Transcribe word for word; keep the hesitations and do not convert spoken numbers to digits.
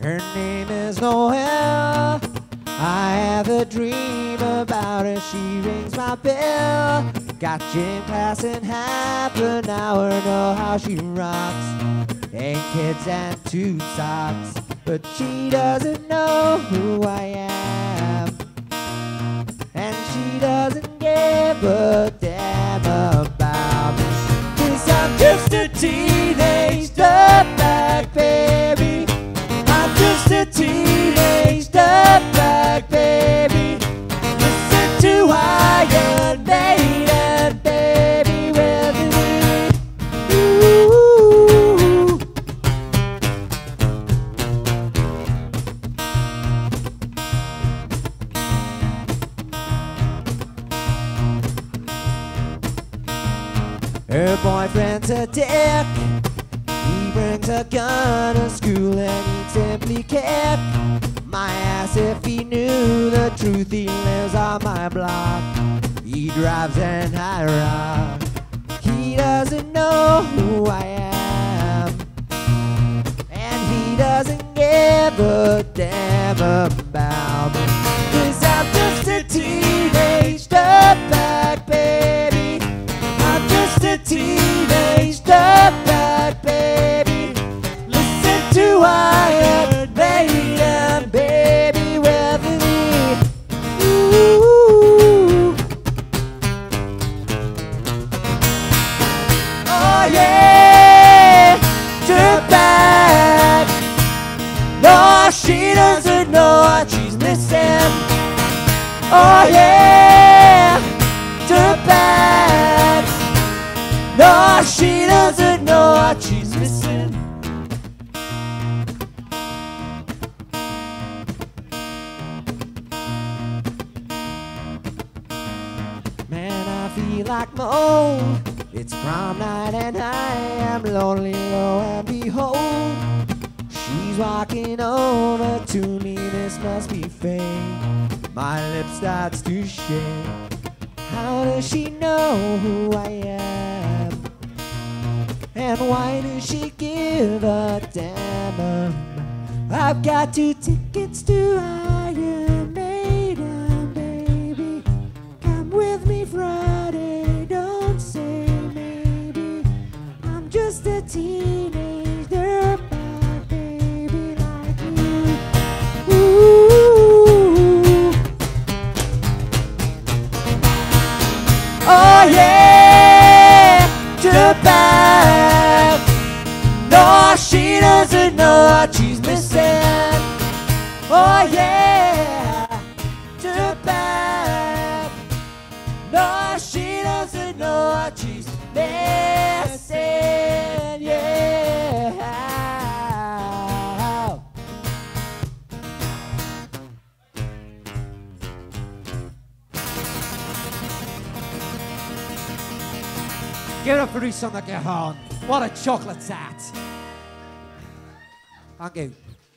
Her name is Noelle. I have a dream about her. She rings my bell. Got gym class in half an hour. Know how she rocks. Ain't kids and two socks, but she doesn't know who I am, and she doesn't give a damn about me. 'Cause I'm just a teenage dirtbag baby. I'm just a teenage dirtbag baby. Listen to Iron Maiden, baby, with me. Ooh. Her boyfriend's a dick. He brings a gun to school and he'd simply kick my ass if he knew the truth. He lives on my block. He drives an high rock. He doesn't know who I am, and he doesn't give a damn about me. 'Cause I'm just a teenage dirtbag baby. I'm just a teenage dirtbag baby. Listen to Iron Maiden, baby, with me. Ooh. Oh yeah, dirtbag. No, she doesn't know what she's missing. Oh yeah, dirtbag. No, she doesn't know what she's missing. Man, I feel like Mo. It's prom night and I am lonely, lo and behold, she's walking over to me. This must be fate. My lip starts to shake. How does she know who I am? And why does she give a damn? I've got two tickets to Iron Maiden, baby. Come with me Friday, don't say maybe. I'm just a teenage dirtbag baby like you. Ooh. Oh yeah, dirtbag. No, she doesn't know what she's missing. Oh yeah, dirtbag. No, she doesn't know what she's missing. Yeah. Give it up for Rhys on the Cajon. What a chocolate's that. Thank you.